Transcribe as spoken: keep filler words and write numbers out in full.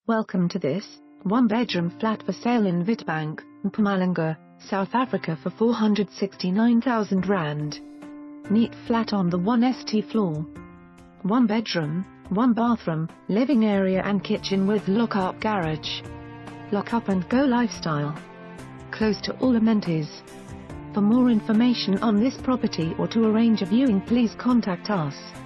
Welcome to this one-bedroom flat for sale in Witbank, Mpumalanga, South Africa for four hundred sixty-nine thousand rand. Neat flat on the one S T floor. One bedroom, one bathroom, living area and kitchen with lock-up garage. Lock-up and go lifestyle. Close to all amenities. For more information on this property or to arrange a viewing, please contact us.